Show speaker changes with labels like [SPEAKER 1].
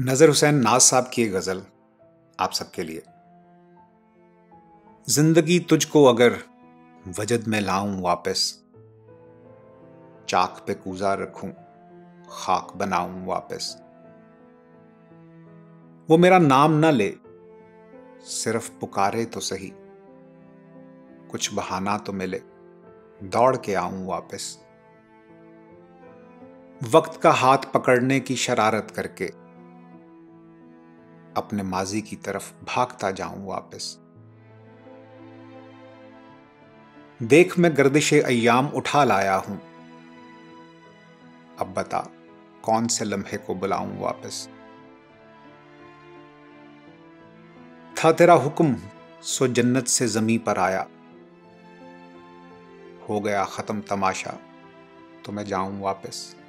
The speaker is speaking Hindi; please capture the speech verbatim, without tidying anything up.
[SPEAKER 1] नज़र हुसैन नाज साहब की एक गज़ल आप सबके लिए। जिंदगी तुझको अगर वजद में लाऊं वापस, चाक पे कूजा रखूं खाक बनाऊं वापस। वो मेरा नाम ना ले, सिर्फ पुकारे तो सही, कुछ बहाना तो मिले दौड़ के आऊं वापस। वक्त का हाथ पकड़ने की शरारत करके अपने माजी की तरफ भागता जाऊं वापस। देख मैं गर्दिशे अय्याम उठा लाया हूं, अब बता कौन से लम्हे को बुलाऊं वापस। था तेरा हुक्म सो जन्नत से जमी पर आया, हो गया खत्म तमाशा तो मैं जाऊं वापस।